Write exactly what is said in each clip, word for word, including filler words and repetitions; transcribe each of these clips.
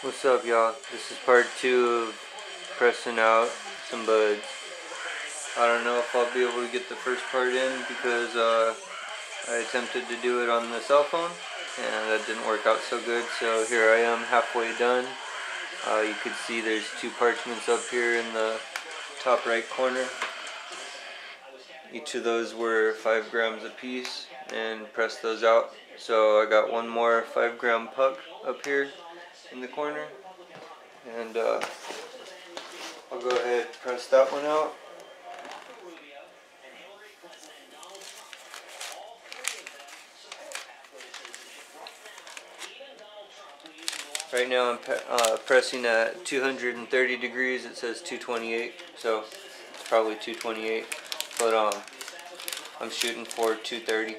What's up, y'all? This is part two of pressing out some buds. I don't know if I'll be able to get the first part in because uh, I attempted to do it on the cell phone and that didn't work out so good. So here I am halfway done. Uh, you can see there's two parchments up here in the top right corner. Each of those were five grams a piece, and pressed those out. So I got one more five gram puck up here in the corner. And uh, I'll go ahead and press that one out. Right now I'm uh, pressing at two hundred thirty degrees. It says two twenty-eight, so it's probably two twenty-eight. But um, I'm shooting for two thirty.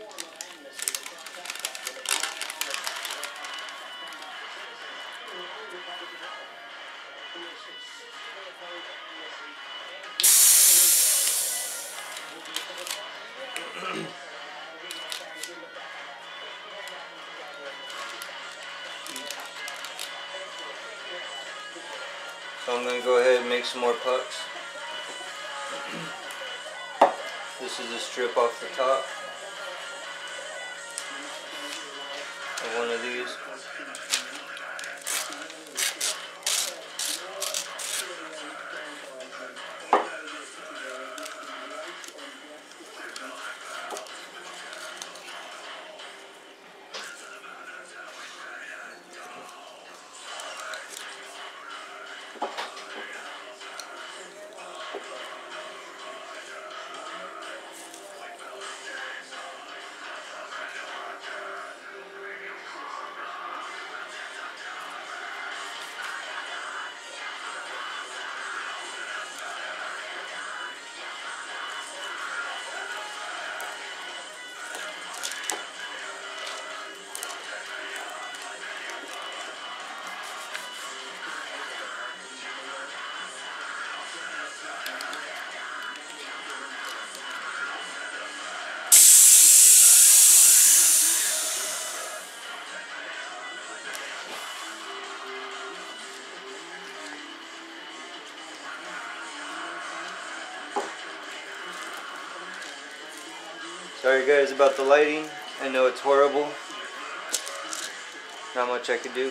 So I'm going to go ahead and make some more pucks. This is a strip off the top of one of these. Sorry guys about the lighting. I know it's horrible. Not much I could do.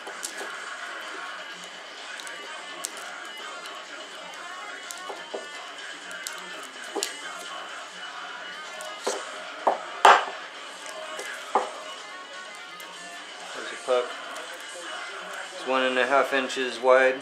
There's a puck. It's one and a half inches wide.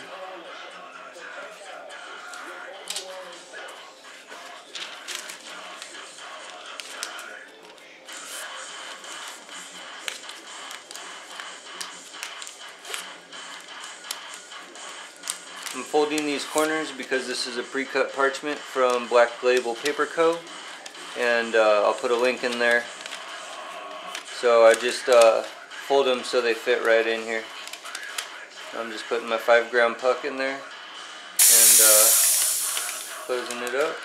I'm folding these corners because this is a pre-cut parchment from Black Label Paper Co. And uh, I'll put a link in there. So I just uh, fold them so they fit right in here. I'm just putting my five gram puck in there and uh, closing it up.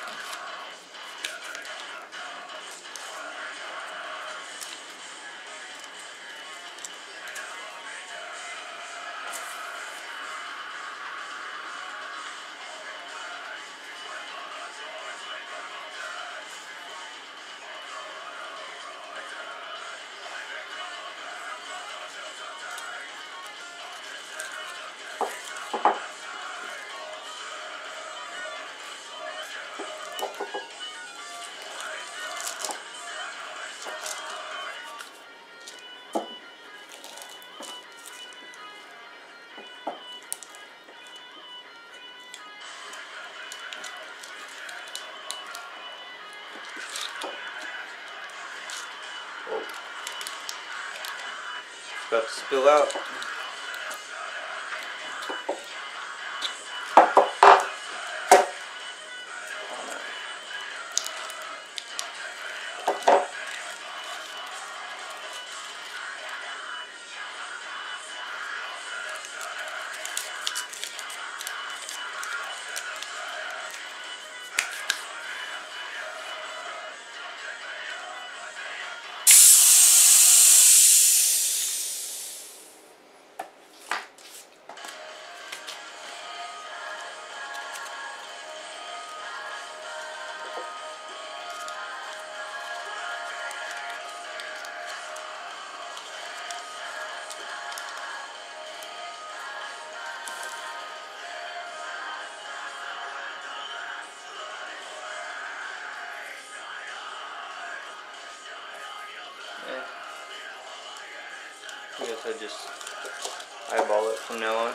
It's about to spill out. I just eyeball it from now on.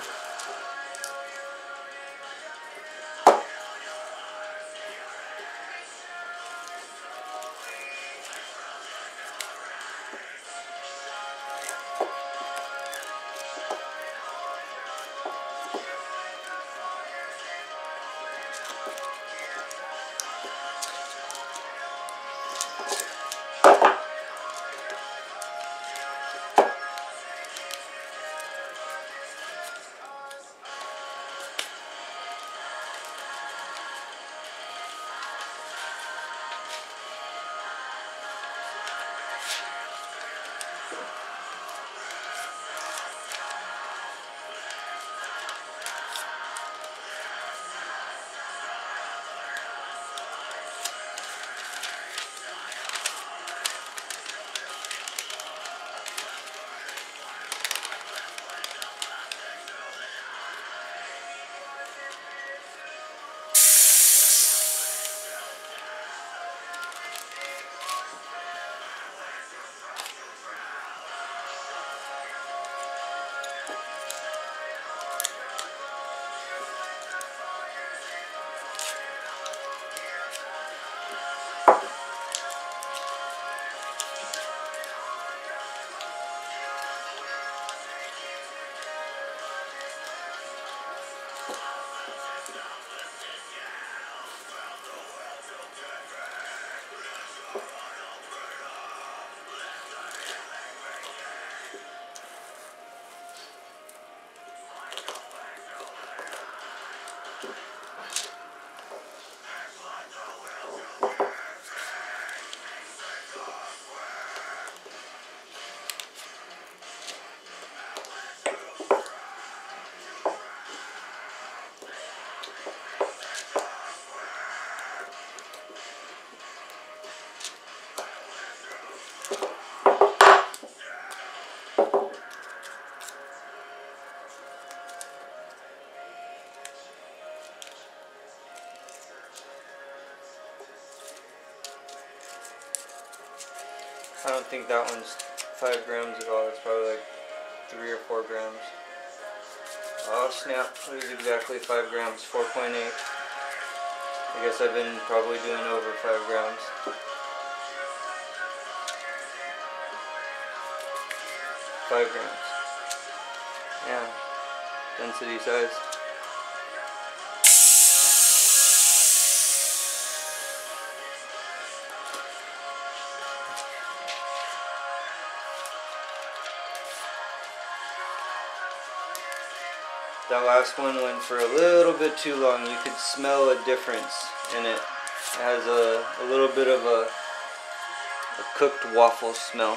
I don't think that one's five grams at all. It's probably like three or four grams. Oh snap, it was exactly five grams, four point eight. I guess I've been probably doing over five grams. Five grams. Yeah, density size. That last one went for a little bit too long. You could smell a difference in it. It has a, a little bit of a, a cooked waffle smell.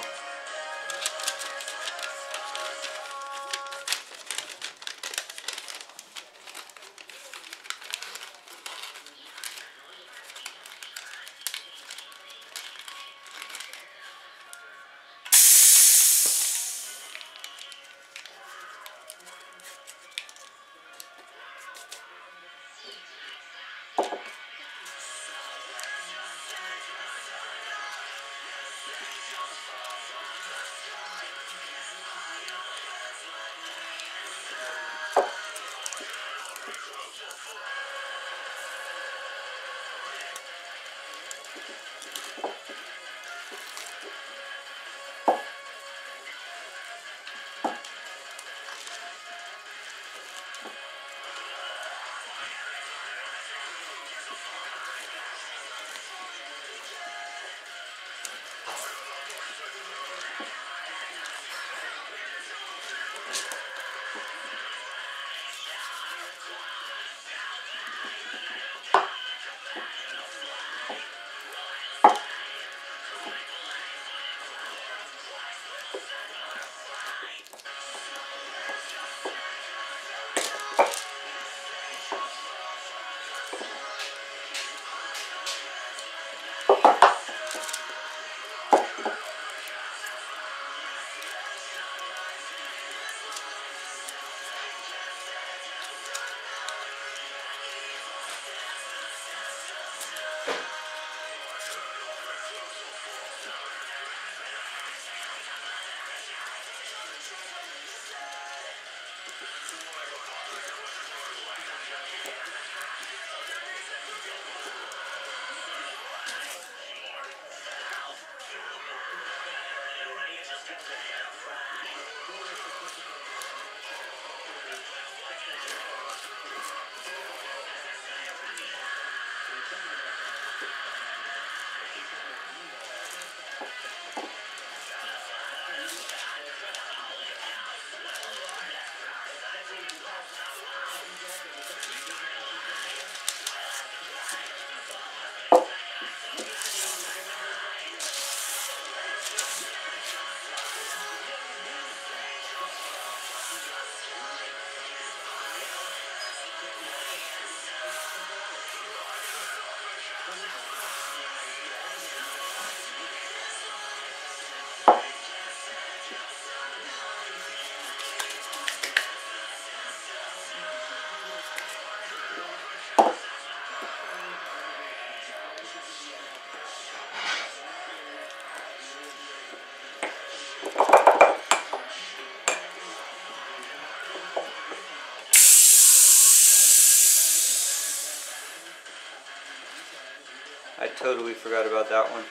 totally forgot about that one.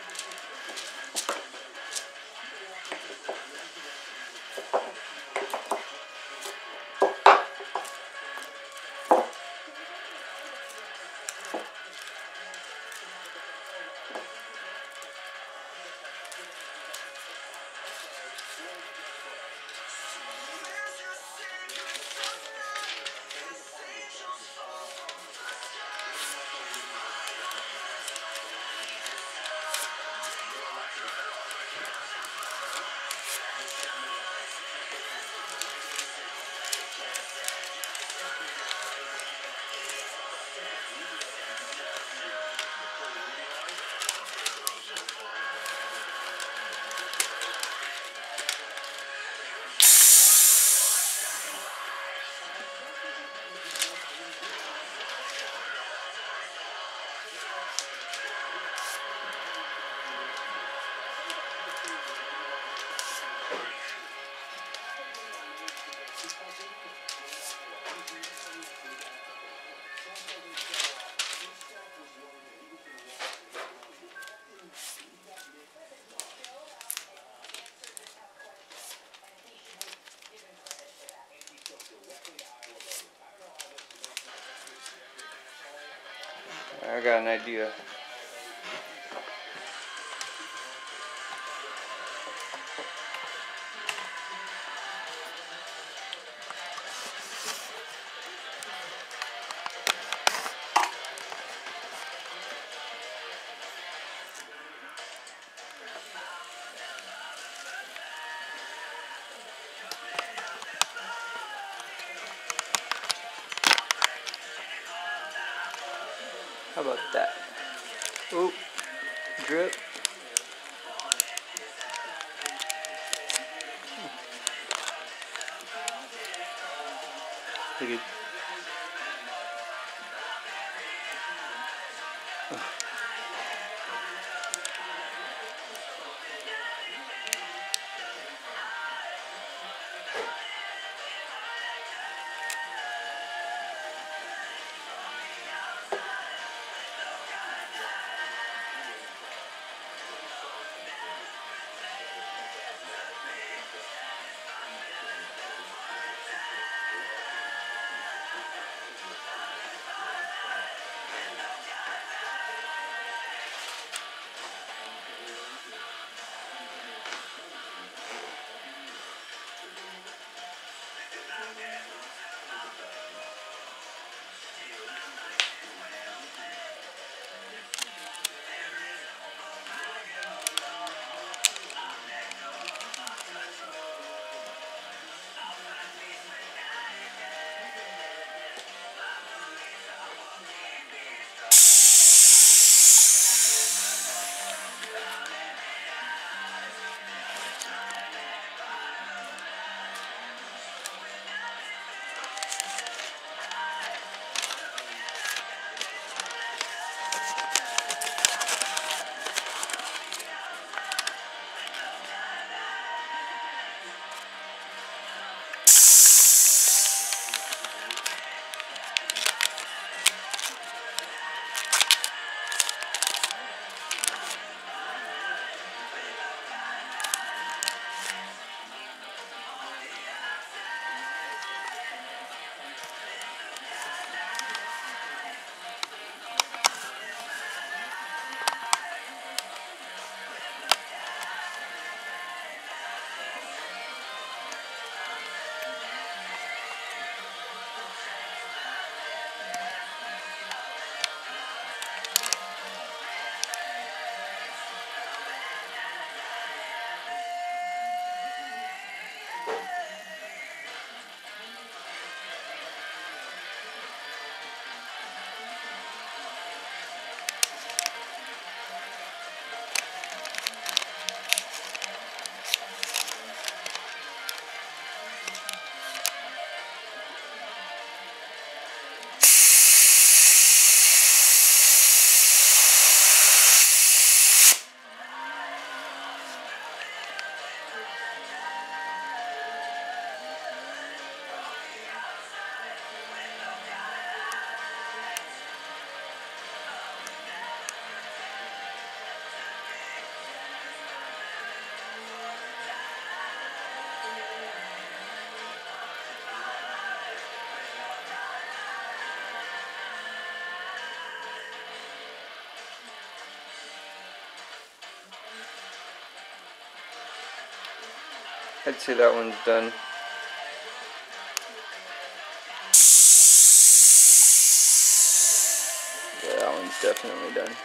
I got an idea. How about that? Oop, drip. Look at. I'd say that one's done. Yeah, that one's definitely done.